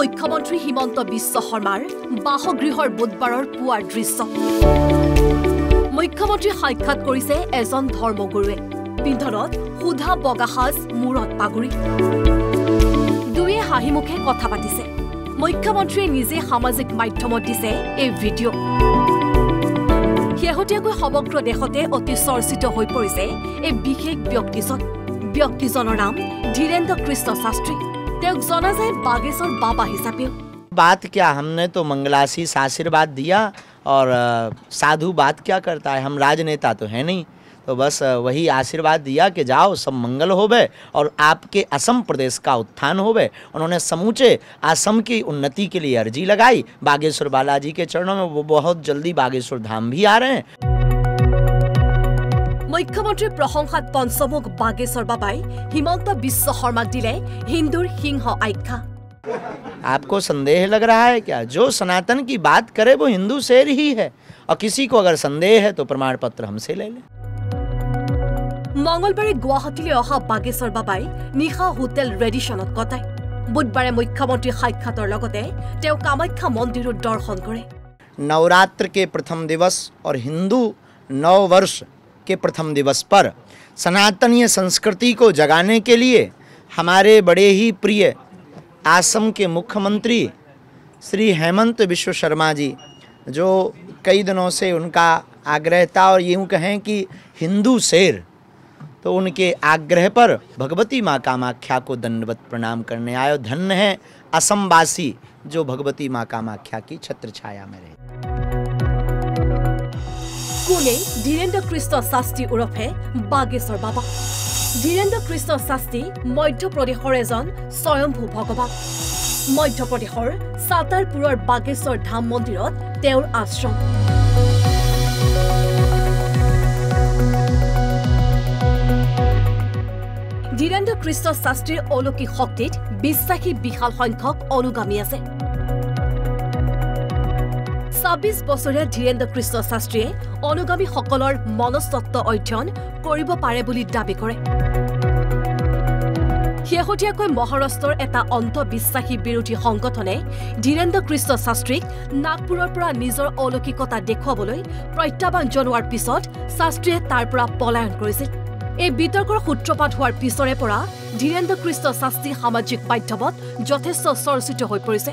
মুখ্যমন্ত্ৰী হিমন্ত বিশ্ব শৰ্মাৰ বাসগৃহৰ বুধবাৰৰ পুৱাৰ দৃশ্য। মুখ্যমন্ত্ৰী সাক্ষাৎ কৰিছে এজন ধৰ্মগুৰুৱে। পিন্ধনত সুধা বগা সাজ, মূৰত পাগুৰি। দুয়ে হাঁহিমুখে কথা পাতিছে। মুখ্যমন্ত্ৰীয়ে নিজে সামাজিক মাধ্যমত দিছে এই ভিডিঅ'। শেহতীয়াকৈ সমগ্ৰ দেশতে অতি চৰ্চিত হৈ পৰিছে এই বিশেষ ব্যক্তিজনৰ নাম ধীৰেন্দ্ৰ কৃষ্ণ শাস্ত্ৰী। তেওঁক জনা যায় বাগেশ্বৰ বাবা হিচাপেও। बात क्या, हमने तो मंगलाशीष आशीर्वाद दिया और साधु बात क्या करता है, हम राजनेता तो है नहीं, तो बस वही आशीर्वाद दिया कि जाओ सब मंगल होवे और आपके असम प्रदेश का उत्थान होवे। उन्होंने समूचे असम की उन्नति के लिए अर्जी लगाई बागेश्वर बालाजी के चरणों में। वो बहुत जल्दी बागेश्वर धाम भी आ रहे हैं। मुख्यमंत्री प्रशंसात पंचमुख बागेश्वर बाबाई हिमंत बिश्व शर्मा दिले हिंदुर सिंह आख्या। आपको संदेह लग रहा है क्या? जो सनातन की बात करे वो हिंदू शेर ही है, और किसी को अगर संदेह है तो प्रमाण पत्र हमसे ले लें। मंगलबारे गुवाहाटीले अहा बागेश्वर बाबाई निशा होटेल रेडिशनत कटाय। बुधबारे मुख्यमंत्री साक्षातर लगते तेও कामाख्या मंदिर दर्शन करे। नवरात्र के प्रथम दिवस और हिंदू नव वर्ष के प्रथम दिवस पर सनातनीय संस्कृति को जगाने के लिए हमारे बड़े ही प्रिय असम के मुख्यमंत्री श्री हेमंत बिश्व शर्मा जी, जो कई दिनों से उनका आग्रह था और यूँ कहें कि हिंदू शेर, तो उनके आग्रह पर भगवती माँ कामाख्या को दंडवत प्रणाम करने आए। धन्य है असमवासी जो भगवती माँ कामाख्या की छत्र छाया में रहे। कोने धीरेन्द्र कृष्ण शास्त्री उर्फे बागेश्वर बाबा। धीरेन्द्र कृष्ण शास्त्री मध्य प्रदेशर एजन स्वयंभू भगवान। मध्य प्रदेशर सातारपुरर बागेश्वर धाम मंदिरत तेवर आश्रम। धीरेन्द्र कृष्ण शास्त्रीर अलौकिक शक्तित বিশ্বাসী বিশাল সংখ্যক অনুগামী আছে। ২৬ বছৰীয়া ধীৰেন্দ্ৰ কৃষ্ণ শাস্ত্ৰীয়ে অনুগামীসকলৰ মনস্তত্ব অধ্যয়ন কৰিব পাৰে বুলি দাবী কৰে। শেহতীয়াকৈ মহাৰাষ্ট্ৰৰ এটা অন্ধবিশ্বাসী বিৰোধী সংগঠনে ধীৰেন্দ্ৰ কৃষ্ণ শাস্ত্ৰীক নাগপুৰৰ পৰা নিজৰ অলৌকিকতা দেখুৱাবলৈ প্ৰত্যাহ্বান জনোৱাৰ পিছত শাস্ত্ৰীয়ে তাৰ পৰা পলায়ন কৰিছিল। এই বিতৰ্কৰ সূত্ৰপাত হোৱাৰ পিছৰে পৰা ধীৰেন্দ্ৰ কৃষ্ণ শাস্ত্ৰী সামাজিক মাধ্যমত যথেষ্ট চৰ্চিত হৈ পৰিছে।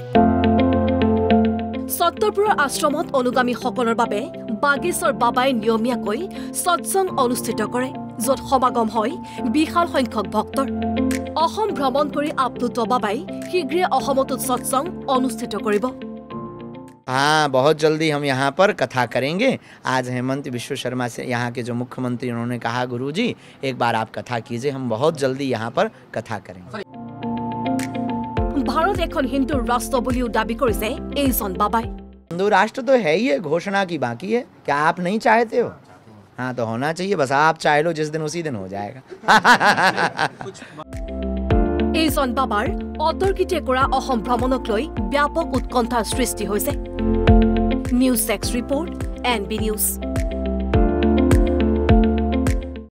ছত্তৰপুৰৰ আশ্ৰমত অনুগামীসকলৰ বাবে বাগেশ্বৰ বাবাই নিয়মীয়াকৈ সৎসং অনুষ্ঠিত কৰে, য'ত সমাগম হয় বিশাল সংখ্যক ভক্তৰ। অসম ভ্ৰমণ কৰি আপ্লুত বাবাই শীঘ্ৰে অসমতো সৎসং অনুষ্ঠিত কৰিব। हाँ, बहुत जल्दी हम यहाँ पर कथा करेंगे। आज हेमंत बिश्व शर्मा से यहाँ के जो मुख्यमंत्री, उन्होंने कहा गुरुजी एक बार आप कथा कीजिए, हम बहुत जल्दी यहाँ पर कथा करेंगे। भारत एखन हिंदू राष्ट्र बुलिও दाबी কৰিছে এইজন বাবাই। हिंदू राष्ट्र तो है ही है, घोषणा की बाकी है। क्या आप नहीं चाहते हो? हाँ, तो होना चाहिए। बस आप चाह लो जिस दिन उसी दिन हो जाएगा। এইজন বাবাৰ অতৰ্কিতে কৰা অসম ভ্ৰমণক লৈ ব্যাপক উৎকণ্ঠাৰ সৃষ্টি হৈছে। News 6 report, NB news.